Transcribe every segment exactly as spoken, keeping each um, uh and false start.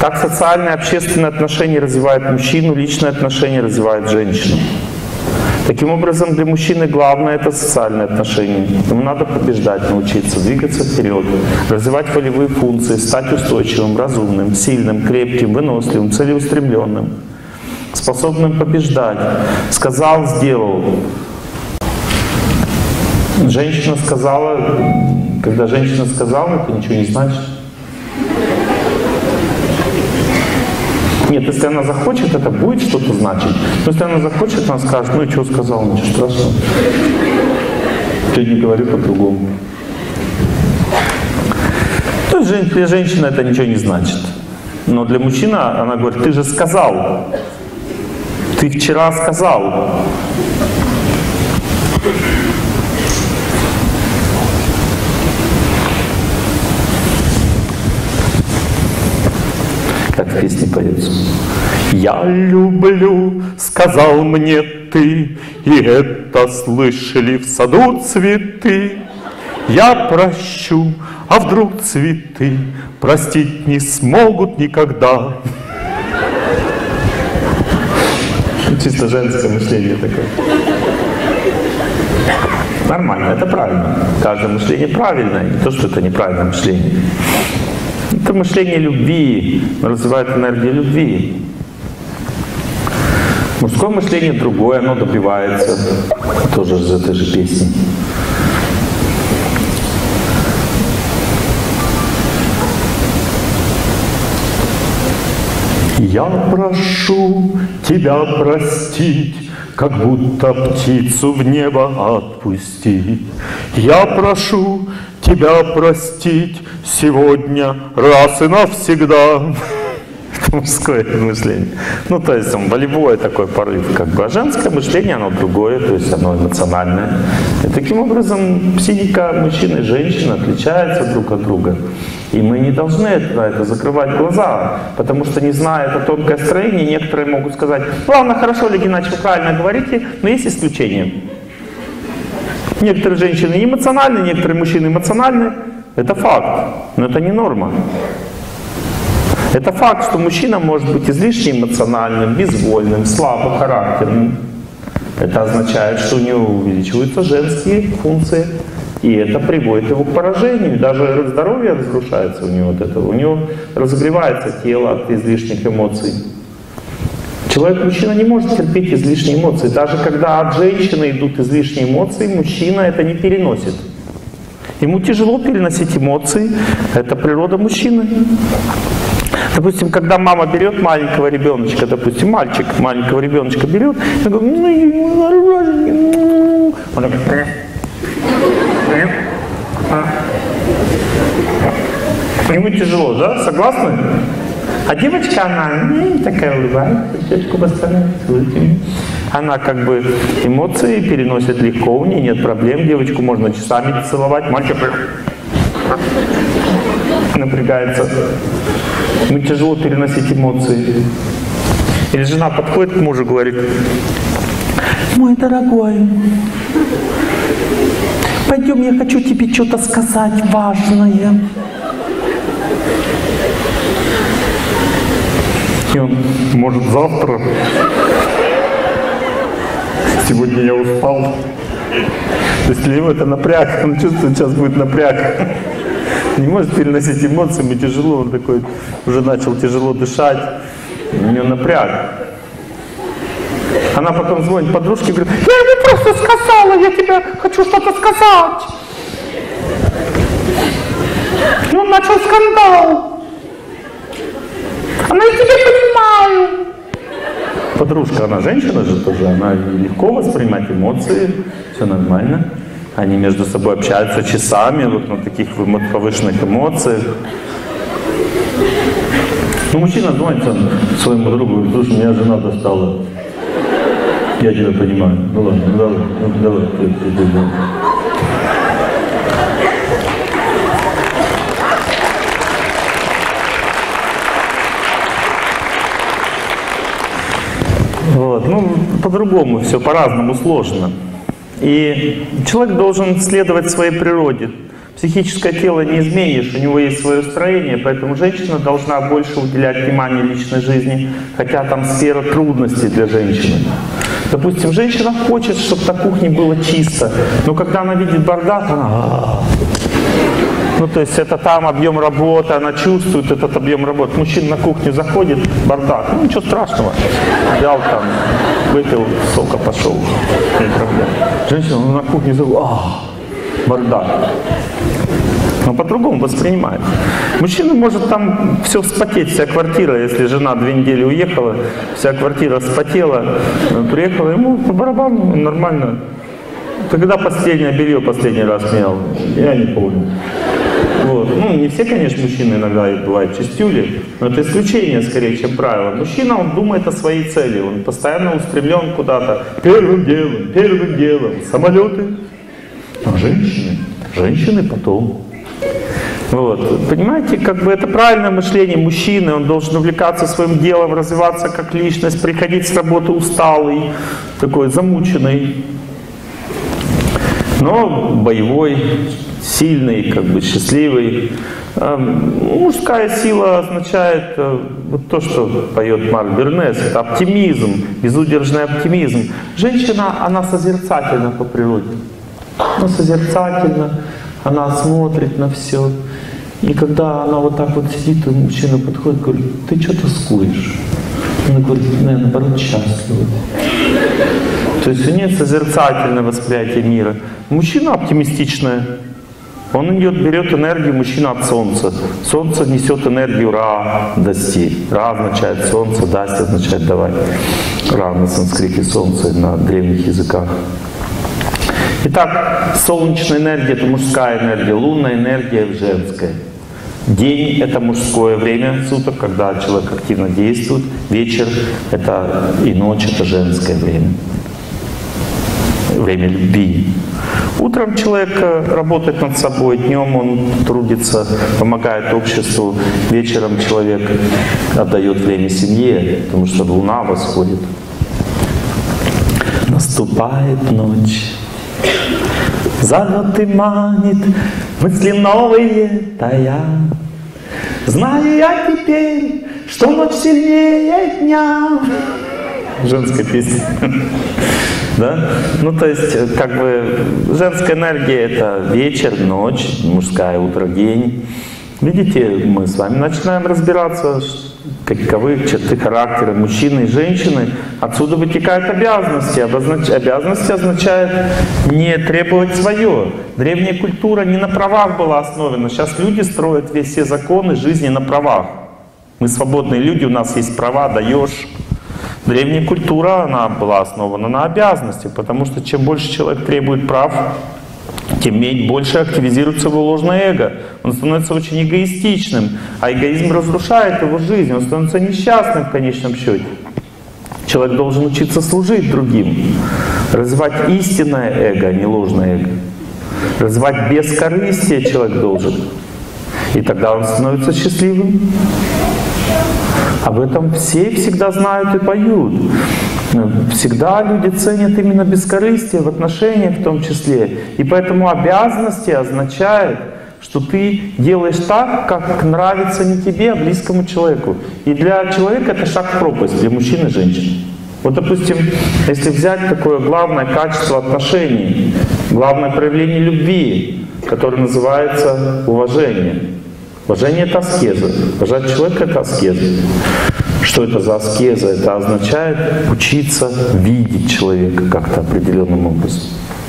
Как социальные, общественные отношения развивают мужчину, личные отношения развивают женщину. Таким образом, для мужчины главное — это социальные отношения. Ему надо побеждать, научиться, двигаться вперед, развивать волевые функции, стать устойчивым, разумным, сильным, крепким, выносливым, целеустремленным, способным побеждать. Сказал, сделал. Женщина сказала, когда женщина сказала, это ничего не значит. Нет, если она захочет, это будет что-то значить. Но если она захочет, она скажет, ну и что сказал, ничего страшного. Ты не говори по-другому. То есть для женщины это ничего не значит. Но для мужчины она говорит, ты же сказал. Ты вчера сказал. Как в песне поется. «Я люблю, сказал мне ты, и это слышали в саду цветы. Я прощу, а вдруг цветы простить не смогут никогда». Чисто женское мышление такое. Нормально, это правильно. Каждое мышление правильное, не то, что это неправильное мышление. Это мышление любви, развивает энергию любви. Мужское мышление другое, оно добивается. Тоже из этой же песни. Я прошу тебя простить, как будто птицу в небо отпустить. Я прошу тебя простить сегодня раз и навсегда. Это мужское мышление. Ну, то есть он волевое такой порыв, как бы. А женское мышление, оно другое, то есть оно эмоциональное. И таким образом психика мужчины и женщины отличается друг от друга. И мы не должны на это закрывать глаза, потому что, не зная это тонкое строение, некоторые могут сказать, ладно, хорошо, Олег Геннадьевич, вы правильно говорите, но есть исключения. Некоторые женщины эмоциональны, некоторые мужчины эмоциональны. Это факт, но это не норма. Это факт, что мужчина может быть излишне эмоциональным, безвольным, слабохарактерным. Это означает, что у него увеличиваются женские функции. И это приводит его к поражению. Даже здоровье разрушается у него от этого. У него разогревается тело от излишних эмоций. Человек-мужчина не может терпеть излишние эмоции. Даже когда от женщины идут излишние эмоции, мужчина это не переносит. Ему тяжело переносить эмоции. Это природа мужчины. Допустим, когда мама берет маленького ребеночка, допустим, мальчик маленького ребеночка берет, и говорит, он такой, ему тяжело, да? Согласны? А девочка, она такая улыбается, щечку поставляет, она как бы эмоции переносит легко, у нее нет проблем, девочку можно часами целовать, мальчик напрягается. Ему тяжело переносить эмоции. Или жена подходит к мужу и говорит, мой дорогой, пойдем, я хочу тебе что-то сказать важное. И он, может, завтра? Сегодня я устал. То есть для него это напряг, он чувствует, сейчас будет напряг. Не может переносить эмоции, ему тяжело, он такой уже начал тяжело дышать, у него напряг. Она потом звонит подружке и говорит, я ему просто сказала, я тебе хочу что-то сказать. И он начал скандал. Она, я тебя понимаю. Подружка, она женщина же тоже, она легко воспринимает эмоции, все нормально. Они между собой общаются часами, вот на таких повышенных эмоциях. Ну, мужчина звонит своему другу, говорит, слушай, меня жена достала. Я тебя понимаю. Ну ладно, ну давай, ну давай, ты, ты, ты, давай. Вот, ну, по-другому все, по-разному сложно. И человек должен следовать своей природе. Психическое тело не изменишь, у него есть свое строение, поэтому женщина должна больше уделять внимание личной жизни, хотя там сфера трудностей для женщины. Допустим, женщина хочет, чтобы на кухне было чисто, но когда она видит бардак, она... Ну, то есть это там объем работы, она чувствует этот объем работы. Мужчина на кухню заходит, бардак, ну ничего страшного. Взял там, выпил, сока пошел, не проблема. Женщина ну, на кухне заходит, ах, бардак. Но по-другому воспринимает. Мужчина может там все вспотеть, вся квартира, если жена две недели уехала, вся квартира вспотела, приехала, ему по барабану нормально. Ты когда последнее белье последний раз менял? Я не помню. Вот. Ну, не все, конечно, мужчины иногда бывают чистюли, но это исключение скорее, чем правило. Мужчина, он думает о своей цели, он постоянно устремлен куда-то. Первым делом, первым делом самолеты, а женщины, женщины потом. Вот. Понимаете, как бы это правильное мышление мужчины, он должен увлекаться своим делом, развиваться как личность, приходить с работы усталый, такой замученный, но боевой, сильный, как бы счастливый. Мужская сила означает вот то, что поет Марк Бернес, это оптимизм, безудержный оптимизм. Женщина, она созерцательна по природе. Она созерцательна, она смотрит на все. И когда она вот так вот сидит, и мужчина подходит и говорит, ты что тоскуешь? Она говорит, наверное, наоборот, счастлива. То есть у нее созерцательное восприятие мира. Мужчина оптимистичное. Он идет, берет энергию мужчина от солнца. Солнце несет энергию радости. Ра означает солнце, дасти означает давать. Ра на санскрите солнце, на древних языках. Итак, солнечная энергия — это мужская энергия, лунная энергия — женская. День — это мужское время суток, когда человек активно действует. Вечер — это и ночь — это женское время. Время любви. Утром человек работает над собой, днем он трудится, помогает обществу, вечером человек отдает время семье, потому что луна восходит. Наступает ночь, зовет и манит, мысли новые тая. Знаю я теперь, что ночь сильнее дня. Женская песня. Да? Ну, то есть, как бы, женская энергия — это вечер, ночь, мужская — утро, день. Видите, мы с вами начинаем разбираться, каковы черты характера мужчины и женщины. Отсюда вытекают обязанности. Обознач... Обязанности означает не требовать свое. Древняя культура не на правах была основана. Сейчас люди строят все законы жизни на правах. Мы свободные люди, у нас есть права, даешь. Древняя культура, она была основана на обязанностях, потому что чем больше человек требует прав, тем больше активизируется его ложное эго. Он становится очень эгоистичным, а эгоизм разрушает его жизнь, он становится несчастным в конечном счете. Человек должен учиться служить другим, развивать истинное эго, а не ложное эго. Развивать бескорыстие человек должен, и тогда он становится счастливым. Об этом все всегда знают и поют. Всегда люди ценят именно бескорыстие в отношениях в том числе. И поэтому обязанности означают, что ты делаешь так, как нравится не тебе, а близкому человеку. И для человека это шаг в пропасть, для мужчин и женщин. Вот, допустим, если взять такое главное качество отношений, главное проявление любви, которое называется уважение. Уважение — это аскеза. Уважать человека — это аскеза. Что это за аскеза? Это означает учиться видеть человека как-то определенным образом.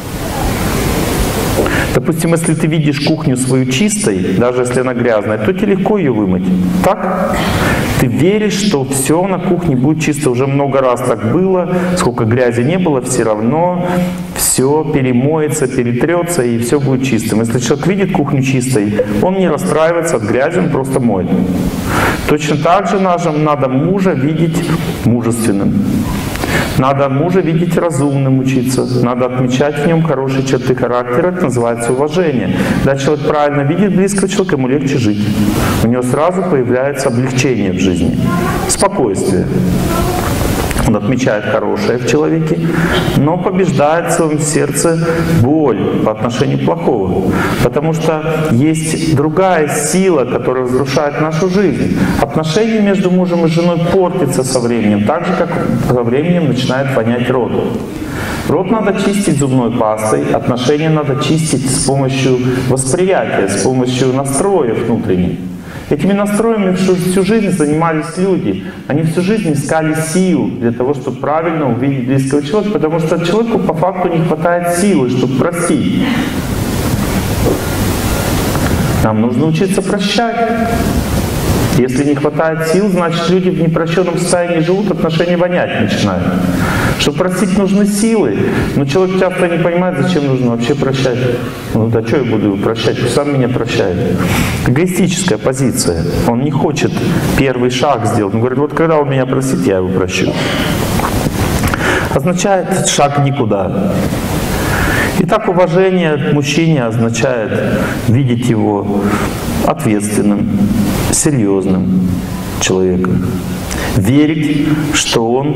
Допустим, если ты видишь кухню свою чистой, даже если она грязная, то тебе легко ее вымыть. Так? Ты веришь, что все на кухне будет чисто. Уже много раз так было, сколько грязи не было, все равно все перемоется, перетрется, и все будет чистым. Если человек видит кухню чистой, он не расстраивается от грязи, он просто моет. Точно так же надо мужа видеть мужественным. Надо мужа видеть разумным, учиться. Надо отмечать в нем хорошие черты характера, это называется уважение. Когда человек правильно видит близкого человека, ему легче жить. У него сразу появляется облегчение в жизни, спокойствие. Он отмечает хорошее в человеке, но побеждает в своем сердце боль по отношению к плохому. Потому что есть другая сила, которая разрушает нашу жизнь. Отношения между мужем и женой портятся со временем, так же, как со временем начинает вонять рот. Рот надо чистить зубной пастой, отношения надо чистить с помощью восприятия, с помощью настроев внутренних. Этими настроями всю жизнь занимались люди. Они всю жизнь искали сил для того, чтобы правильно увидеть близкого человека, потому что человеку по факту не хватает силы, чтобы простить. Нам нужно учиться прощать. Если не хватает сил, значит люди в непрощенном состоянии живут, отношения вонять начинают. Чтобы простить, нужны силы. Но человек часто не понимает, зачем нужно вообще прощать. Ну да что я буду его прощать, пусть сам меня прощает. Эгоистическая позиция. Он не хочет первый шаг сделать. Он говорит, вот когда он меня простит, я его прощу. Означает шаг никуда. Итак, уважение к мужчине означает видеть его ответственным, серьезным человеком. Верить, что он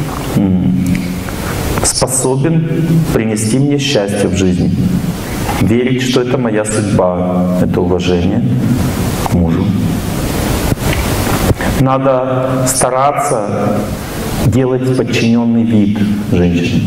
способен принести мне счастье в жизни. Верить, что это моя судьба, это уважение к мужу. Надо стараться делать подчиненный вид женщине.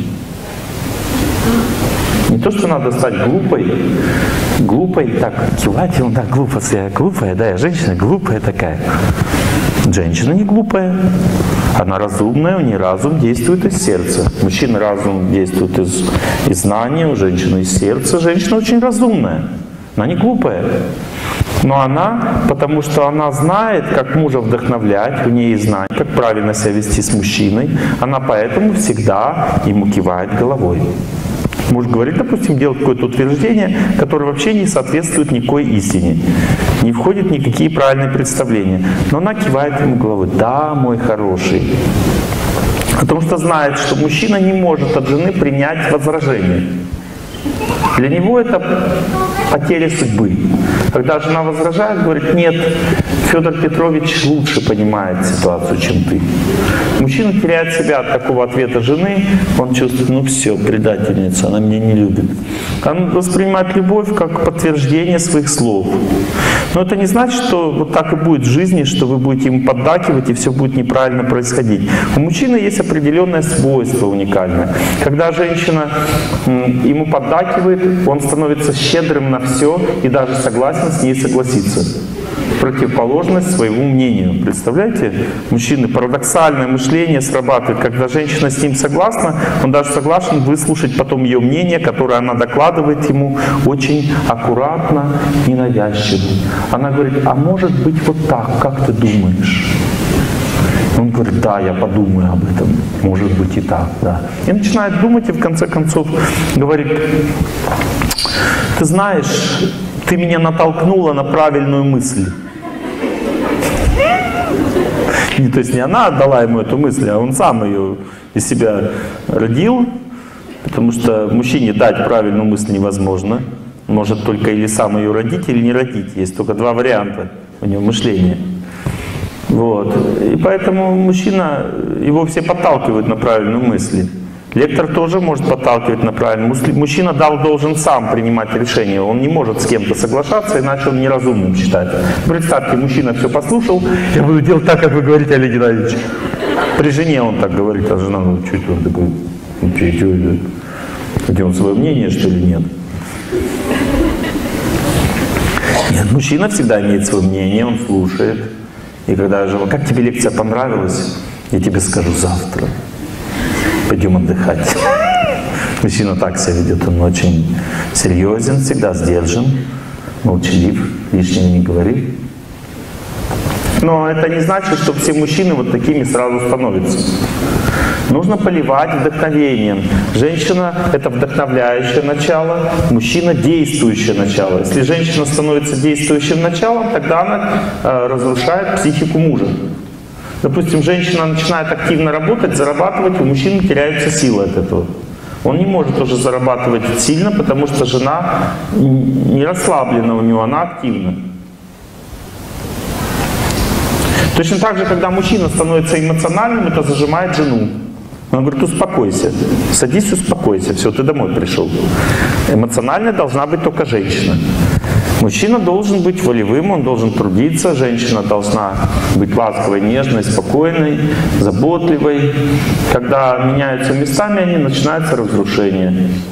Не то, что надо стать глупой, глупой, так, кивать, он так, глупость, я глупая, да, я женщина глупая такая. Женщина не глупая, она разумная, у нее разум действует из сердца. Мужчина разум действует из, из знания, у женщины из сердца. Женщина очень разумная, она не глупая. Но она, потому что она знает, как мужа вдохновлять, у нее есть знание, как правильно себя вести с мужчиной, она поэтому всегда ему кивает головой. Муж говорит, допустим, делать какое-то утверждение, которое вообще не соответствует никакой истине, не входит в никакие правильные представления. Но она кивает ему головой. Да, мой хороший. Потому что знает, что мужчина не может от жены принять возражение. Для него это потеря судьбы. Когда жена возражает, говорит, нет, Федор Петрович лучше понимает ситуацию, чем ты. Мужчина теряет себя от такого ответа жены, он чувствует, ну все, предательница, она меня не любит. Он воспринимает любовь как подтверждение своих слов. Но это не значит, что вот так и будет в жизни, что вы будете ему поддакивать и все будет неправильно происходить. У мужчины есть определенное свойство уникальное. Когда женщина ему поддакивает, он становится щедрым на все и даже согласен с ней согласиться. Противоположность своему мнению. Представляете? Мужчины, парадоксальное мышление срабатывает. Когда женщина с ним согласна, он даже согласен выслушать потом ее мнение, которое она докладывает ему очень аккуратно, ненавязчиво. Она говорит, а может быть вот так, как ты думаешь? Он говорит, да, я подумаю об этом. Может быть и так, да. И начинает думать и в конце концов говорит, ты знаешь, ты меня натолкнула на правильную мысль. Не, то есть не она отдала ему эту мысль, а он сам ее из себя родил, потому что мужчине дать правильную мысль невозможно. Может только или сам ее родить, или не родить. Есть только два варианта у него мышления. Вот. И поэтому мужчина, его все подталкивают на правильную мысль. Лектор тоже может подталкивать на правильную мысль. Мужчина дал, должен сам принимать решение. Он не может с кем-то соглашаться, иначе он неразумным считает. Представьте, мужчина все послушал, я буду делать так, как вы говорите, Олег Геннадьевич. При жене он так говорит, а жена, ну что это он такой, ну что, что это? Где он свое мнение, что ли, нет? Нет, мужчина всегда имеет свое мнение, он слушает. И когда я жила, как тебе лекция понравилась, я тебе скажу завтра. Пойдем отдыхать. Мужчина так себя ведет, он очень серьезен, всегда сдержан, молчалив, лишнего не говорит. Но это не значит, что все мужчины вот такими сразу становятся. Нужно поливать вдохновением. Женщина — это вдохновляющее начало, мужчина — действующее начало. Если женщина становится действующим началом, тогда она э, разрушает психику мужа. Допустим, женщина начинает активно работать, зарабатывать, у мужчины теряются силы от этого. Он не может уже зарабатывать сильно, потому что жена не расслаблена у него, она активна. Точно так же, когда мужчина становится эмоциональным, это зажимает жену. Он говорит, успокойся, садись, успокойся, все, ты домой пришел. Эмоциональной должна быть только женщина. Мужчина должен быть волевым, он должен трудиться, женщина должна быть ласковой, нежной, спокойной, заботливой. Когда меняются местами, они начинается разрушение.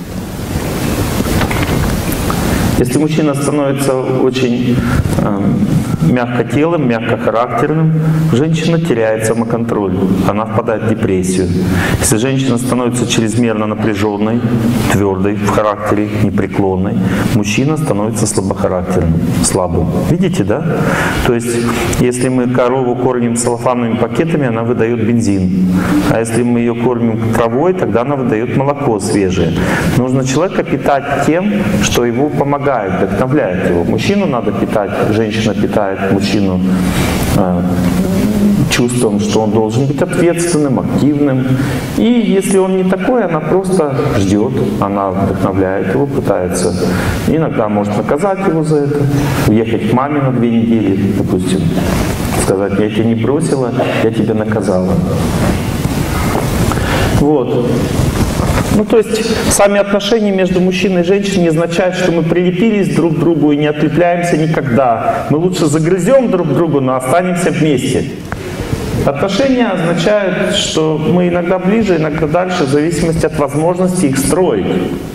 Если мужчина становится очень э, мягкотелым, мягкохарактерным, женщина теряет самоконтроль, она впадает в депрессию. Если женщина становится чрезмерно напряженной, твердой в характере, непреклонной, мужчина становится слабохарактерным, слабым. Видите, да? То есть, если мы корову кормим целлофановыми пакетами, она выдает бензин. А если мы ее кормим травой, тогда она выдает молоко свежее. Нужно человека питать тем, что его помогает, вдохновляет его. Мужчину надо питать, женщина питает мужчину э, чувством, что он должен быть ответственным, активным. И если он не такой, она просто ждет, она вдохновляет его, пытается. Иногда может наказать его за это, уехать к маме на две недели, допустим, сказать, я тебя не бросила, я тебя наказала. Вот. Ну, то есть, сами отношения между мужчиной и женщиной не означают, что мы прилепились друг к другу и не отлепляемся никогда. Мы лучше загрызем друг другу, но останемся вместе. Отношения означают, что мы иногда ближе, иногда дальше, в зависимости от возможности их строить.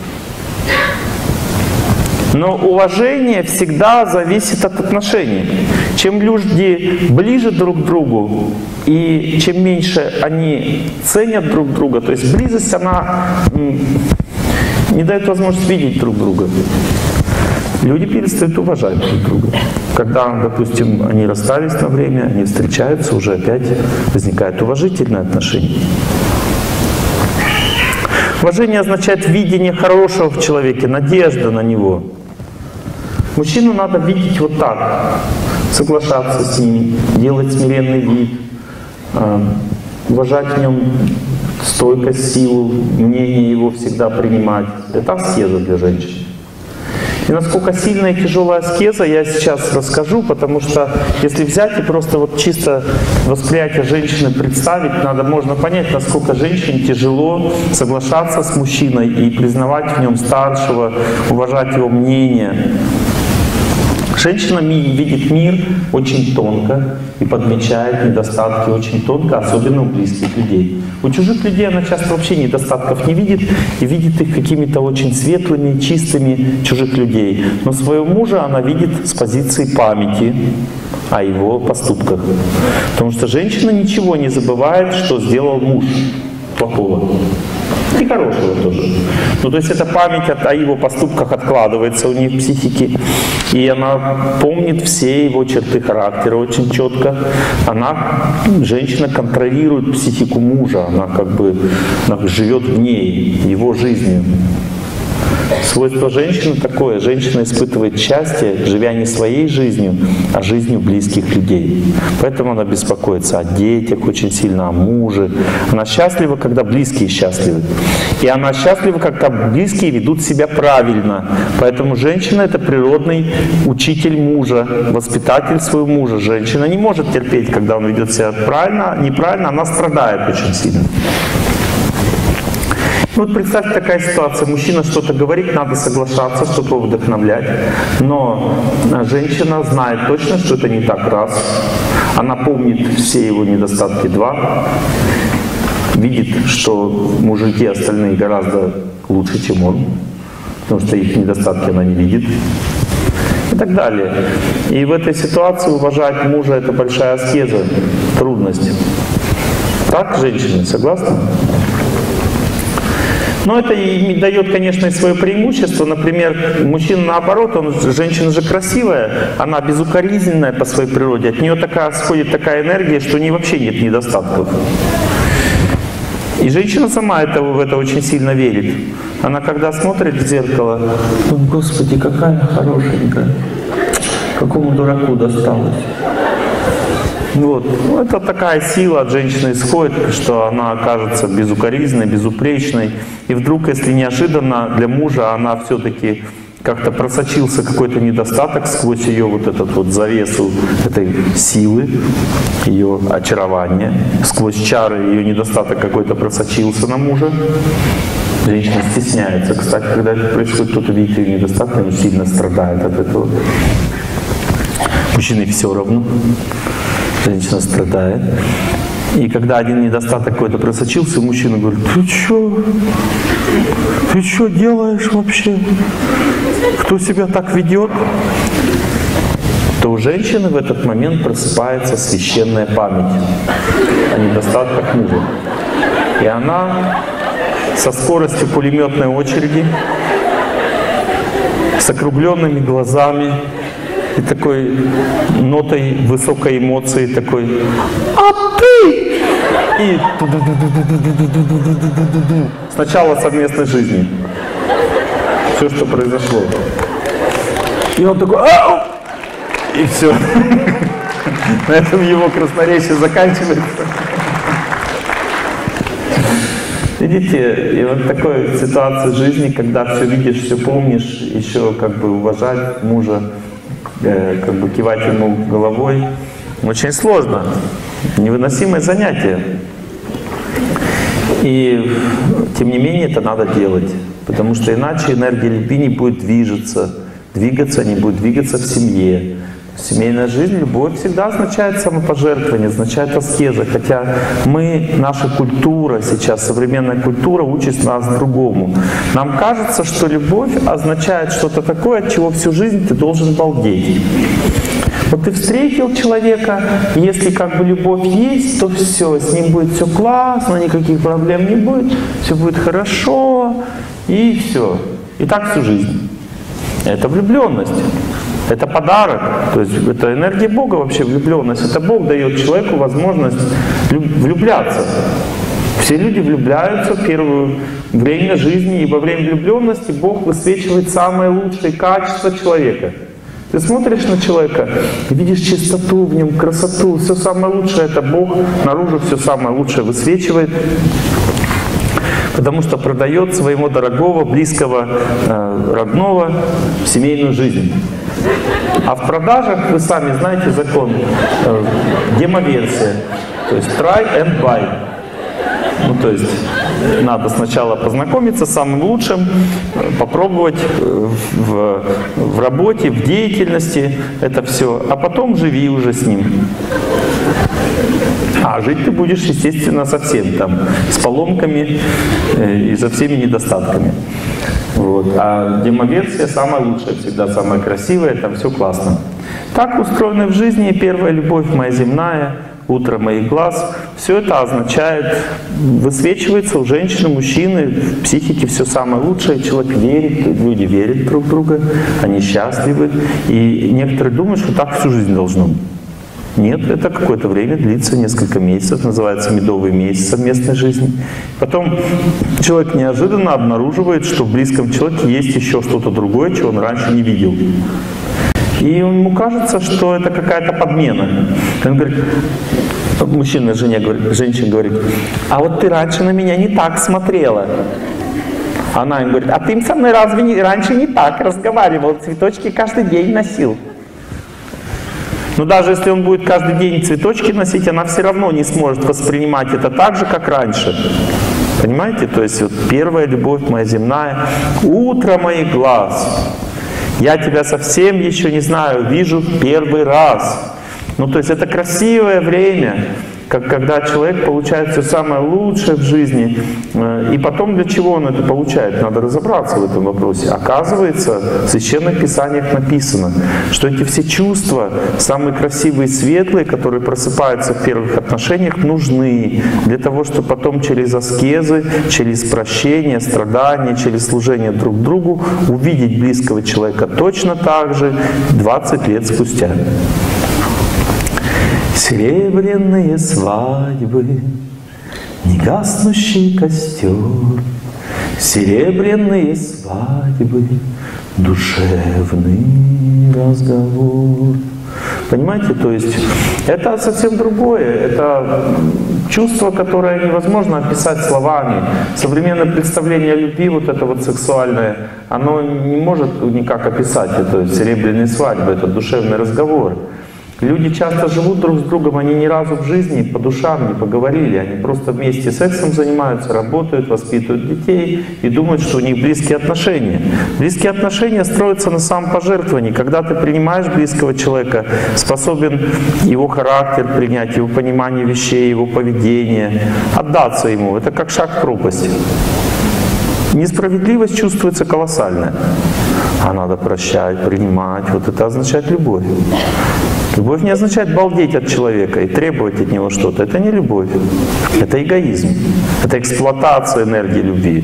Но уважение всегда зависит от отношений. Чем люди ближе друг к другу, и чем меньше они ценят друг друга, то есть близость, она не дает возможность видеть друг друга. Люди перестают уважать друг друга. Когда, допустим, они расстались на время, они встречаются, уже опять возникает уважительное отношение. Уважение означает видение хорошего в человеке, надежда на него. Мужчину надо видеть вот так, соглашаться с ним, делать смиренный вид, уважать в нем стойкость, силу, мнение его всегда принимать. Это аскеза для женщин. И насколько сильная и тяжелая аскеза, я сейчас расскажу, потому что если взять и просто вот чисто восприятие женщины представить, надо, можно понять, насколько женщине тяжело соглашаться с мужчиной и признавать в нем старшего, уважать его мнение. Женщина видит мир очень тонко и подмечает недостатки очень тонко, особенно у близких людей. У чужих людей она часто вообще недостатков не видит и видит их какими-то очень светлыми, чистыми чужих людей. Но своего мужа она видит с позиции памяти о его поступках. Потому что женщина ничего не забывает, что сделал муж плохого. И хорошего тоже. Ну, то есть эта память о его поступках откладывается у нее в психике, и она помнит все его черты характера очень четко. Она, женщина, контролирует психику мужа, она как бы она живет в ней, его жизнью. Свойство женщины такое. Женщина испытывает счастье, живя не своей жизнью, а жизнью близких людей. Поэтому она беспокоится о детях очень сильно, о муже. Она счастлива, когда близкие счастливы. И она счастлива, когда близкие ведут себя правильно. Поэтому женщина — это природный учитель мужа, воспитатель своего мужа. Женщина не может терпеть, когда он ведет себя правильно, неправильно, она страдает очень сильно. Вот представьте, такая ситуация. Мужчина что-то говорит, надо соглашаться, чтобы его вдохновлять. Но женщина знает точно, что это не так, раз. Она помнит все его недостатки, два. Видит, что мужики остальные гораздо лучше, чем он. Потому что их недостатки она не видит. И так далее. И в этой ситуации уважать мужа — это большая аскеза, трудность. Так, женщины, согласны? Но это и дает, конечно, и свое преимущество. Например, мужчина наоборот, он, женщина же красивая, она безукоризненная по своей природе. От нее такая, сходит такая энергия, что у нее вообще нет недостатков. И женщина сама это, в это очень сильно верит. Она когда смотрит в зеркало, думает: Господи, какая хорошенькая, какому дураку досталось. Вот. Ну, это такая сила от женщины исходит, что она окажется безукоризненной, безупречной. И вдруг, если неожиданно для мужа она все-таки как-то просочился какой-то недостаток сквозь ее вот этот вот завесу этой силы, ее очарования, сквозь чары ее недостаток какой-то просочился на мужа. Женщина стесняется. Кстати, когда это происходит, кто-то видит ее недостаток, они сильно страдает от этого. Мужчине все равно. Женщина страдает. И когда один недостаток какой-то просочился, мужчина говорит: ты что? Ты что делаешь вообще? Кто себя так ведет? То у женщины в этот момент просыпается священная память о недостатках мужа. И она со скоростью пулеметной очереди, с округленными глазами и такой нотой высокой эмоции, такой: а ты! И сначала совместной жизни. Все, что произошло. И он такой: ау! И все. На этом его красноречие заканчивается. Видите, и вот такой ситуации жизни, когда все видишь, все помнишь, еще как бы уважать мужа, э, как бы кивать ему головой, очень сложно, невыносимое занятие. И тем не менее это надо делать, потому что иначе энергия любви не будет движется, двигаться, не будет двигаться в семье. Семейная жизнь, любовь всегда означает самопожертвование, означает аскеза. Хотя мы, наша культура сейчас, современная культура учит нас другому. Нам кажется, что любовь означает что-то такое, от чего всю жизнь ты должен балдеть. Вот ты встретил человека, и если как бы любовь есть, то все, с ним будет все классно, никаких проблем не будет, все будет хорошо, и все. И так всю жизнь. Это влюбленность. Это подарок, то есть это энергия Бога вообще, влюбленность. Это Бог дает человеку возможность влюбляться. Все люди влюбляются в первое время жизни, и во время влюбленности Бог высвечивает самые лучшие качества человека. Ты смотришь на человека, видишь чистоту в нем, красоту, все самое лучшее, это Бог наружу все самое лучшее высвечивает. Потому что продает своего дорогого, близкого, э, родного в семейную жизнь. А в продажах, вы сами знаете закон, э, демоверсия, то есть try and buy. Ну, то есть надо сначала познакомиться с самым лучшим, попробовать в, в работе, в деятельности это все, а потом живи уже с ним. А жить ты будешь, естественно, совсем там, с поломками и со всеми недостатками. Вот. А демоверсия самая лучшая, всегда самая красивая, там все классно. Так устроена в жизни первая любовь моя земная, утро моих глаз. Все это означает, высвечивается у женщины, мужчины, в психике все самое лучшее. Человек верит, люди верят друг в друга, они счастливы. И некоторые думают, что так всю жизнь должно быть. Нет, это какое-то время длится, несколько месяцев, называется медовый месяц совместной жизни. Потом человек неожиданно обнаруживает, что в близком человеке есть еще что-то другое, чего он раньше не видел. И ему кажется, что это какая-то подмена. Он говорит, мужчина жене говорит, женщина говорит: а вот ты раньше на меня не так смотрела. Она ему говорит: а ты со мной разве не, раньше не так разговаривал, цветочки каждый день носил. Но даже если он будет каждый день цветочки носить, она все равно не сможет воспринимать это так же, как раньше. Понимаете? То есть вот первая любовь моя земная, утро моих глаз. Я тебя совсем еще не знаю, вижу первый раз. Ну то есть это красивое время, как, когда человек получает все самое лучшее в жизни. И потом для чего он это получает? Надо разобраться в этом вопросе. Оказывается, в Священных Писаниях написано, что эти все чувства, самые красивые, светлые, которые просыпаются в первых отношениях, нужны для того, чтобы потом через аскезы, через прощение, страдания, через служение друг другу увидеть близкого человека точно так же двадцать лет спустя. Серебряные свадьбы, негаснущий костер, серебряные свадьбы, душевный разговор. Понимаете? То есть это совсем другое. Это чувство, которое невозможно описать словами. Современное представление о любви, вот это вот сексуальное, оно не может никак описать это. Серебряные свадьбы, это душевный разговор. Люди часто живут друг с другом, они ни разу в жизни по душам не поговорили, они просто вместе сексом занимаются, работают, воспитывают детей и думают, что у них близкие отношения. Близкие отношения строятся на самопожертвовании. Когда ты принимаешь близкого человека, способен его характер принять, его понимание вещей, его поведение, отдаться ему. Это как шаг в пропасть. Несправедливость чувствуется колоссальная. А надо прощать, принимать. Вот это означает любовь. Любовь не означает балдеть от человека и требовать от него что-то. Это не любовь. Это эгоизм. Это эксплуатация энергии любви.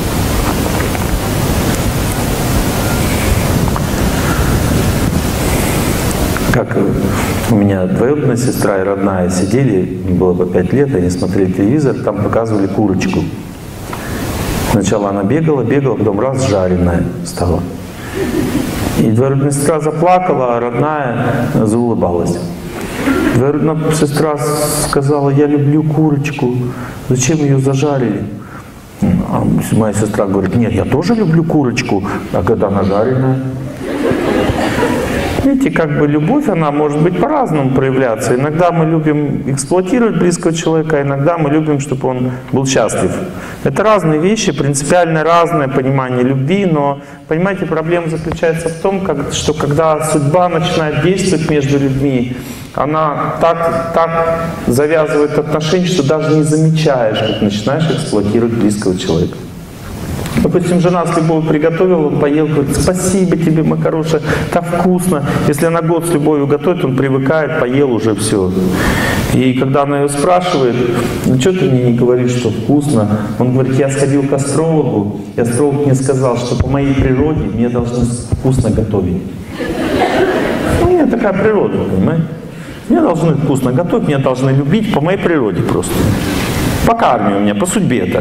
Как у меня двоюродная сестра и родная сидели, им было по пять лет, они смотрели телевизор, там показывали курочку. Сначала она бегала, бегала, потом раз жареная стала. И двоюродная сестра заплакала, а родная заулыбалась. Двоюродная сестра сказала: я люблю курочку, зачем ее зажарили? А моя сестра говорит: нет, я тоже люблю курочку, а когда она жареная? Видите, как бы любовь, она может быть по-разному проявляться. Иногда мы любим эксплуатировать близкого человека, а иногда мы любим, чтобы он был счастлив. Это разные вещи, принципиально разное понимание любви, но, понимаете, проблема заключается в том, как, что когда судьба начинает действовать между людьми, она так, так завязывает отношения, что даже не замечаешь, как начинаешь эксплуатировать близкого человека. Допустим, жена с любовью приготовила, он поел, говорит: спасибо тебе, моя хорошая, так вкусно. Если она год с любовью готовит, он привыкает, поел уже все. И когда она ее спрашивает: ну что ты мне не говоришь, что вкусно? Он говорит: я сходил к астрологу, и астролог мне сказал, что по моей природе мне должны вкусно готовить. Ну, у меня такая природа, понимаете? Мне должны вкусно готовить, меня должны любить по моей природе просто. По карме у меня, по судьбе так.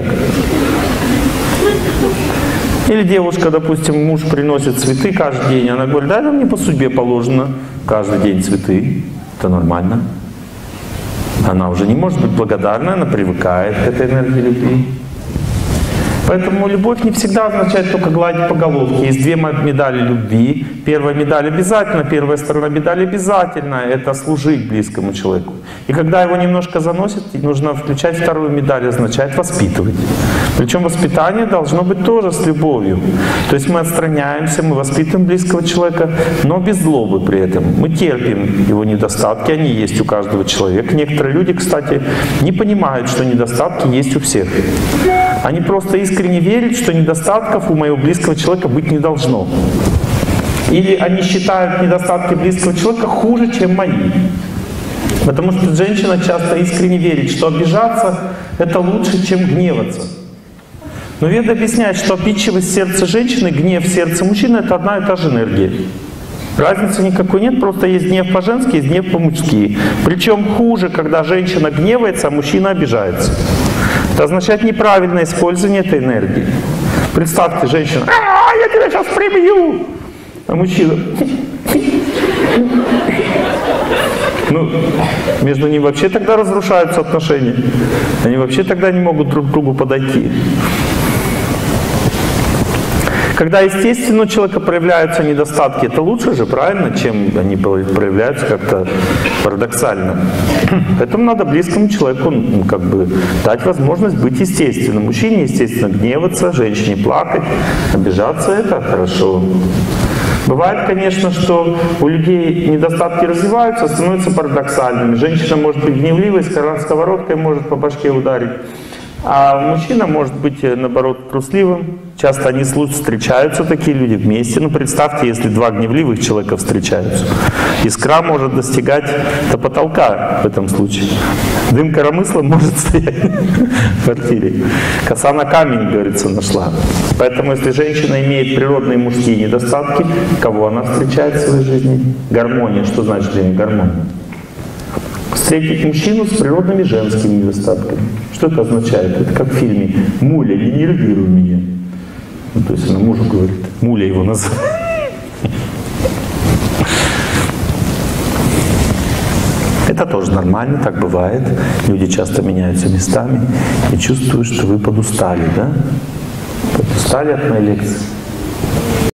Или девушка, допустим, муж приносит цветы каждый день, она говорит: да, это мне по судьбе положено каждый день цветы. Это нормально. Она уже не может быть благодарна, она привыкает к этой энергии любви. Поэтому любовь не всегда означает только гладить по головке. Есть две медали любви. Первая медаль обязательно, первая сторона медали обязательно — это служить близкому человеку. И когда его немножко заносит, нужно включать вторую медаль, означает воспитывать. Причем воспитание должно быть тоже с любовью. То есть мы отстраняемся, мы воспитываем близкого человека, но без злобы при этом. Мы терпим его недостатки, они есть у каждого человека. Некоторые люди, кстати, не понимают, что недостатки есть у всех. Они просто искренне верят, что недостатков у моего близкого человека быть не должно. Или они считают недостатки близкого человека хуже, чем мои. Потому что женщина часто искренне верит, что обижаться — это лучше, чем гневаться. Но Веда объясняет, что обидчивость сердца женщины, гнев сердца мужчины — это одна и та же энергия. Разницы никакой нет, просто есть гнев по-женски, есть гнев по-мужски. Причем хуже, когда женщина гневается, а мужчина обижается. Это означает неправильное использование этой энергии. Представьте, женщина: а, я тебя сейчас прибью! А мужчина: ну, между ними вообще тогда разрушаются отношения. Они вообще тогда не могут друг к другу подойти. Когда естественно у человека проявляются недостатки, это лучше же, правильно, чем они проявляются как-то парадоксально. Поэтому надо близкому человеку, ну, как бы дать возможность быть естественным. Мужчине, естественно, гневаться, женщине плакать, обижаться — это хорошо. Бывает, конечно, что у людей недостатки развиваются, становятся парадоксальными. Женщина может быть гневливой, сковородкой может по башке ударить. А мужчина может быть, наоборот, трусливым. Часто они встречаются, такие люди, вместе. Ну, представьте, если два гневливых человека встречаются. Искра может достигать до потолка в этом случае. Дым коромысла может стоять в квартире. Коса на камень, говорится, нашла. Поэтому, если женщина имеет природные мужские недостатки, кого она встречает в своей жизни? Гармония. Что значит для нее гармония? Встретить мужчину с природными женскими недостатками. Что это означает? Это как в фильме «Муля, не нервируй меня». Ну, то есть она мужу говорит, Муля его называет. Это тоже нормально, так бывает. Люди часто меняются местами и чувствуют, что вы подустали, да? Подустали от моей лекции.